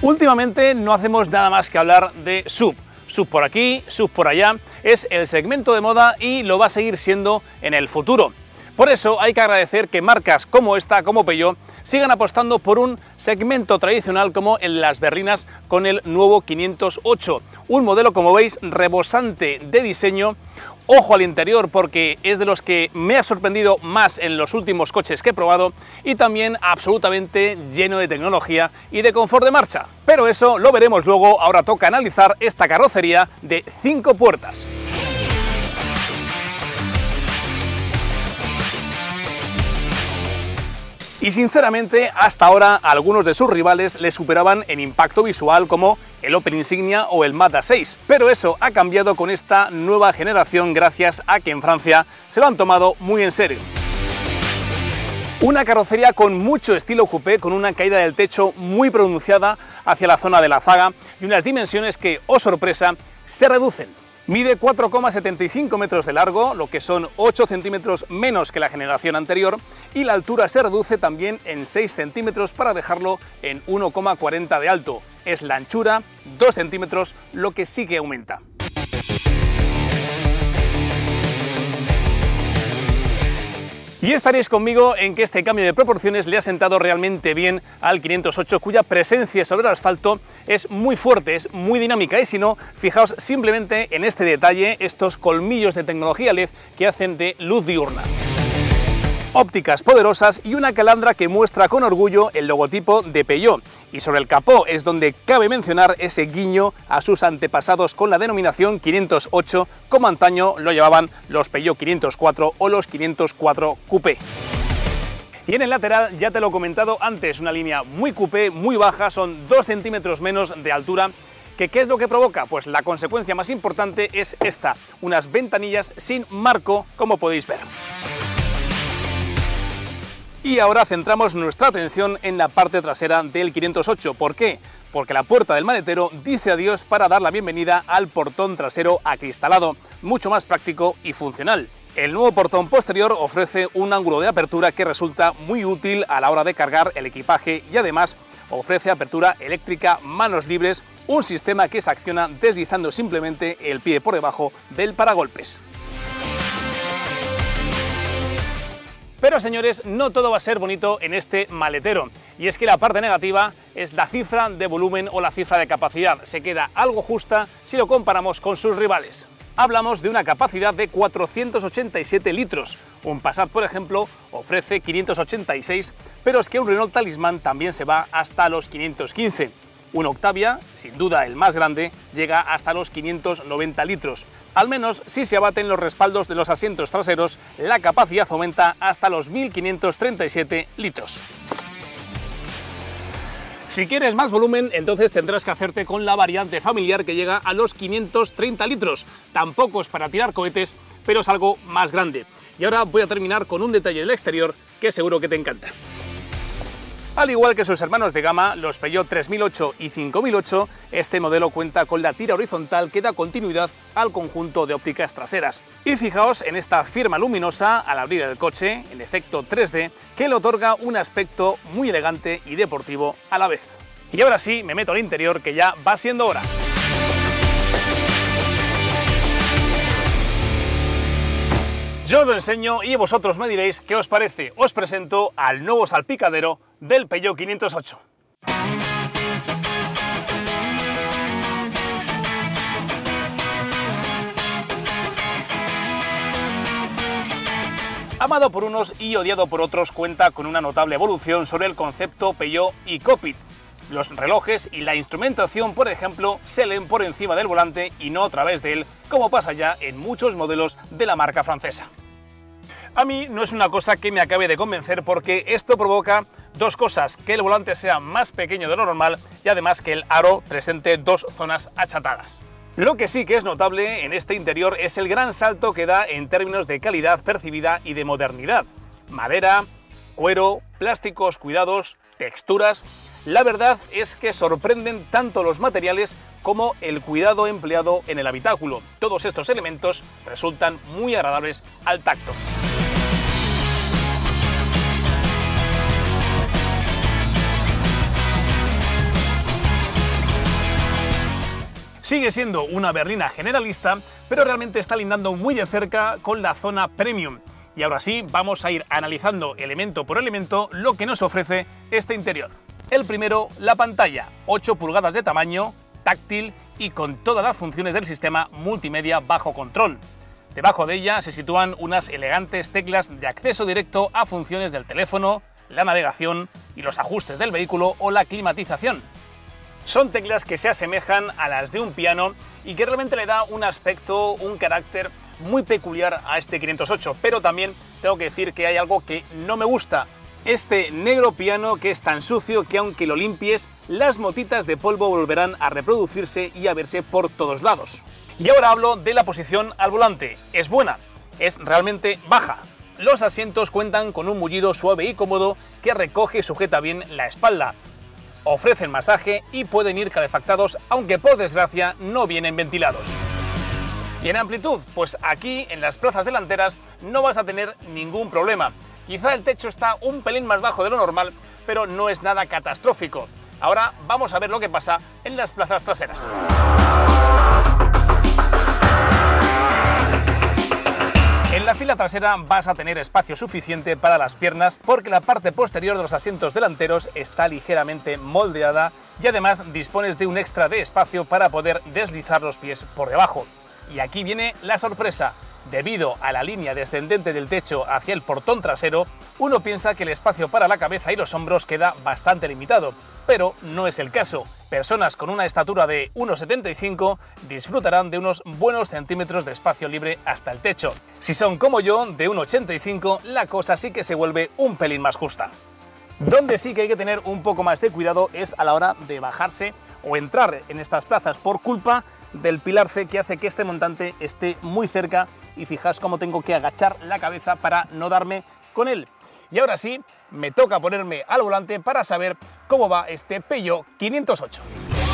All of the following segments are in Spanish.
Últimamente no hacemos nada más que hablar de SUV. SUV por aquí, SUV por allá, es el segmento de moda y lo va a seguir siendo en el futuro. Por eso hay que agradecer que marcas como esta, como Peugeot, sigan apostando por un segmento tradicional como en las berlinas con el nuevo 508. Un modelo, como veis, rebosante de diseño. Ojo al interior porque es de los que me ha sorprendido más en los últimos coches que he probado y también absolutamente lleno de tecnología y de confort de marcha. Pero eso lo veremos luego, ahora toca analizar esta carrocería de 5 puertas. Y sinceramente, hasta ahora algunos de sus rivales le superaban en impacto visual como el Opel Insignia o el Mazda 6, pero eso ha cambiado con esta nueva generación gracias a que en Francia se lo han tomado muy en serio. Una carrocería con mucho estilo coupé, con una caída del techo muy pronunciada hacia la zona de la zaga y unas dimensiones que, oh sorpresa, se reducen. Mide 4,75 metros de largo, lo que son 8 centímetros menos que la generación anterior, y la altura se reduce también en 6 centímetros para dejarlo en 1,40 de alto. Es la anchura, 2 centímetros, lo que sí que aumenta. Y estaréis conmigo en que este cambio de proporciones le ha sentado realmente bien al 508, cuya presencia sobre el asfalto es muy fuerte, es muy dinámica, y si no, fijaos simplemente en este detalle, estos colmillos de tecnología LED que hacen de luz diurna. Ópticas poderosas y una calandra que muestra con orgullo el logotipo de Peugeot. Y sobre el capó es donde cabe mencionar ese guiño a sus antepasados con la denominación 508, como antaño lo llevaban los Peugeot 504 o los 504 Coupé. Y en el lateral, ya te lo he comentado antes, una línea muy coupé, muy baja, son 2 centímetros menos de altura. ¿Qué es lo que provoca? Pues la consecuencia más importante es esta, unas ventanillas sin marco, como podéis ver. Y ahora centramos nuestra atención en la parte trasera del 508. ¿Por qué? Porque la puerta del maletero dice adiós para dar la bienvenida al portón trasero acristalado, mucho más práctico y funcional. El nuevo portón posterior ofrece un ángulo de apertura que resulta muy útil a la hora de cargar el equipaje y además ofrece apertura eléctrica, manos libres, un sistema que se acciona deslizando simplemente el pie por debajo del paragolpes. Pero señores, no todo va a ser bonito en este maletero, y es que la parte negativa es la cifra de volumen o la cifra de capacidad. Se queda algo justa si lo comparamos con sus rivales. Hablamos de una capacidad de 487 litros. Un Passat, por ejemplo, ofrece 586, pero es que un Renault Talisman también se va hasta los 515. Un Octavia, sin duda el más grande, llega hasta los 590 litros. Al menos si se abaten los respaldos de los asientos traseros, la capacidad aumenta hasta los 1537 litros. Si quieres más volumen, entonces tendrás que hacerte con la variante familiar que llega a los 530 litros. Tampoco es para tirar cohetes, pero es algo más grande. Y ahora voy a terminar con un detalle del exterior que seguro que te encanta. Al igual que sus hermanos de gama, los Peugeot 3008 y 5008, este modelo cuenta con la tira horizontal que da continuidad al conjunto de ópticas traseras. Y fijaos en esta firma luminosa al abrir el coche, en efecto 3D, que le otorga un aspecto muy elegante y deportivo a la vez. Y ahora sí, me meto al interior, que ya va siendo hora. Yo os lo enseño y vosotros me diréis qué os parece. Os presento al nuevo salpicadero del Peugeot 508. Amado por unos y odiado por otros, cuenta con una notable evolución sobre el concepto Peugeot e-Cockpit. Los relojes y la instrumentación, por ejemplo, se leen por encima del volante y no a través de él, como pasa ya en muchos modelos de la marca francesa. A mí no es una cosa que me acabe de convencer porque esto provoca dos cosas: que el volante sea más pequeño de lo normal y además que el aro presente dos zonas achatadas. Lo que sí que es notable en este interior es el gran salto que da en términos de calidad percibida y de modernidad. Madera, cuero, plásticos cuidados, texturas. La verdad es que sorprenden tanto los materiales como el cuidado empleado en el habitáculo. Todos estos elementos resultan muy agradables al tacto. Sigue siendo una berlina generalista, pero realmente está lindando muy de cerca con la zona premium. Y ahora sí, vamos a ir analizando elemento por elemento lo que nos ofrece este interior. El primero, la pantalla, 8 pulgadas de tamaño, táctil y con todas las funciones del sistema multimedia bajo control. Debajo de ella se sitúan unas elegantes teclas de acceso directo a funciones del teléfono, la navegación y los ajustes del vehículo o la climatización. Son teclas que se asemejan a las de un piano y que realmente le da un aspecto, un carácter muy peculiar a este 508, pero también tengo que decir que hay algo que no me gusta. Este negro piano que es tan sucio que aunque lo limpies, las motitas de polvo volverán a reproducirse y a verse por todos lados. Y ahora hablo de la posición al volante. Es buena, es realmente baja. Los asientos cuentan con un mullido suave y cómodo que recoge y sujeta bien la espalda. Ofrecen masaje y pueden ir calefactados, aunque por desgracia no vienen ventilados. Y en amplitud, pues aquí en las plazas delanteras no vas a tener ningún problema. Quizá el techo está un pelín más bajo de lo normal, pero no es nada catastrófico. Ahora vamos a ver lo que pasa en las plazas traseras. En la fila trasera vas a tener espacio suficiente para las piernas porque la parte posterior de los asientos delanteros está ligeramente moldeada y además dispones de un extra de espacio para poder deslizar los pies por debajo. Y aquí viene la sorpresa. Debido a la línea descendente del techo hacia el portón trasero, uno piensa que el espacio para la cabeza y los hombros queda bastante limitado, pero no es el caso. Personas con una estatura de 1,75 disfrutarán de unos buenos centímetros de espacio libre hasta el techo. Si son como yo, de 1,85, la cosa sí que se vuelve un pelín más justa. Donde sí que hay que tener un poco más de cuidado es a la hora de bajarse o entrar en estas plazas por culpa del pilar C que hace que este montante esté muy cerca y fijaos cómo tengo que agachar la cabeza para no darme con él. Y ahora sí, me toca ponerme al volante para saber cómo va este Peugeot 508.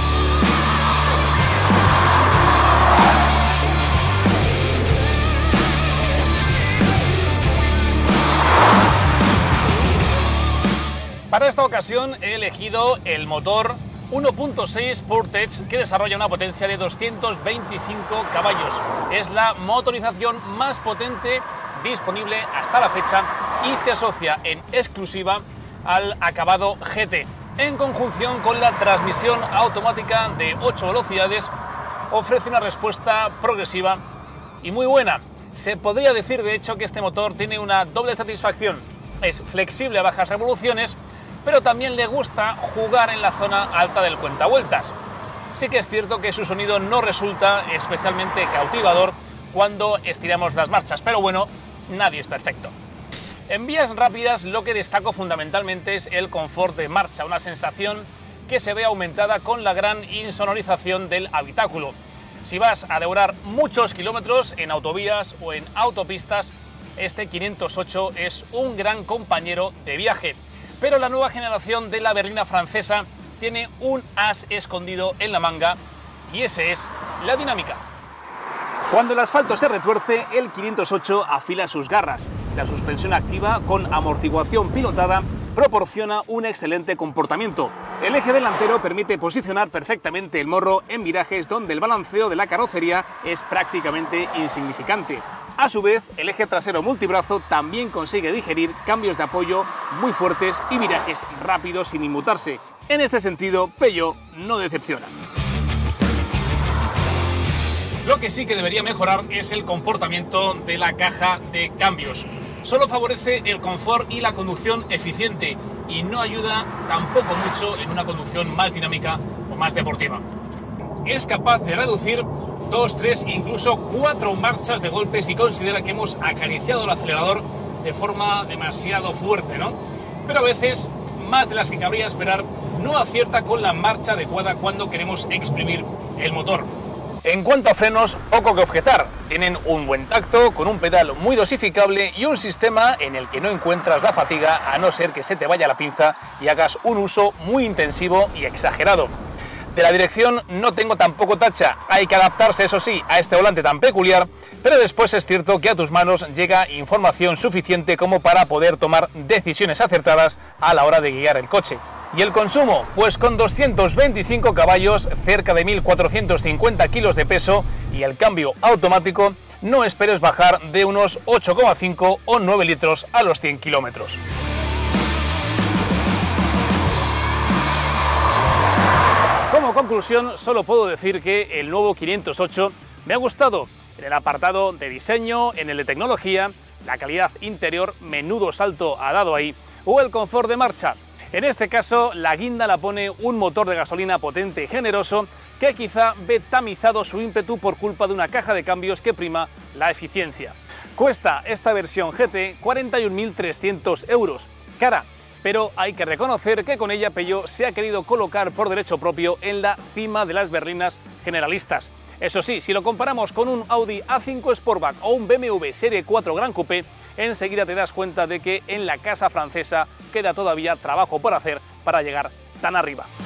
Para esta ocasión he elegido el motor 1.6 Sportage que desarrolla una potencia de 225 caballos. Es la motorización más potente disponible hasta la fecha y se asocia en exclusiva al acabado GT. En conjunción con la transmisión automática de 8 velocidades, ofrece una respuesta progresiva y muy buena. Se podría decir de hecho que este motor tiene una doble satisfacción. Es flexible a bajas revoluciones, pero también le gusta jugar en la zona alta del cuentavueltas. Sí que es cierto que su sonido no resulta especialmente cautivador cuando estiramos las marchas, pero bueno, nadie es perfecto. En vías rápidas lo que destaco fundamentalmente es el confort de marcha, una sensación que se ve aumentada con la gran insonorización del habitáculo. Si vas a devorar muchos kilómetros en autovías o en autopistas, este 508 es un gran compañero de viaje. Pero la nueva generación de la berlina francesa tiene un as escondido en la manga y ese es la dinámica. Cuando el asfalto se retuerce, el 508 afila sus garras. La suspensión activa con amortiguación pilotada proporciona un excelente comportamiento. El eje delantero permite posicionar perfectamente el morro en virajes donde el balanceo de la carrocería es prácticamente insignificante. A su vez, el eje trasero multibrazo también consigue digerir cambios de apoyo muy fuertes y virajes rápidos sin inmutarse. En este sentido, Peugeot no decepciona. Lo que sí que debería mejorar es el comportamiento de la caja de cambios. Solo favorece el confort y la conducción eficiente y no ayuda tampoco mucho en una conducción más dinámica o más deportiva. Es capaz de reducir 2, 3, incluso 4 marchas de golpe si considera que hemos acariciado el acelerador de forma demasiado fuerte, ¿no? Pero a veces, más de las que cabría esperar, no acierta con la marcha adecuada cuando queremos exprimir el motor. En cuanto a frenos, poco que objetar. Tienen un buen tacto, con un pedal muy dosificable y un sistema en el que no encuentras la fatiga a no ser que se te vaya la pinza y hagas un uso muy intensivo y exagerado. De la dirección no tengo tampoco tacha, hay que adaptarse eso sí a este volante tan peculiar, pero después es cierto que a tus manos llega información suficiente como para poder tomar decisiones acertadas a la hora de guiar el coche. ¿Y el consumo? Pues con 225 caballos, cerca de 1.450 kilos de peso y el cambio automático, no esperes bajar de unos 8,5 o 9 litros a los 100 kilómetros. Como conclusión, solo puedo decir que el nuevo 508 me ha gustado en el apartado de diseño, en el de tecnología, la calidad interior, menudo salto ha dado ahí, o el confort de marcha. En este caso, la guinda la pone un motor de gasolina potente y generoso que quizá ve tamizado su ímpetu por culpa de una caja de cambios que prima la eficiencia. Cuesta esta versión GT 41.300 euros, cara, pero hay que reconocer que con ella Peugeot se ha querido colocar por derecho propio en la cima de las berlinas generalistas. Eso sí, si lo comparamos con un Audi A5 Sportback o un BMW Serie 4 Gran Coupé, enseguida te das cuenta de que en la casa francesa queda todavía trabajo por hacer para llegar tan arriba.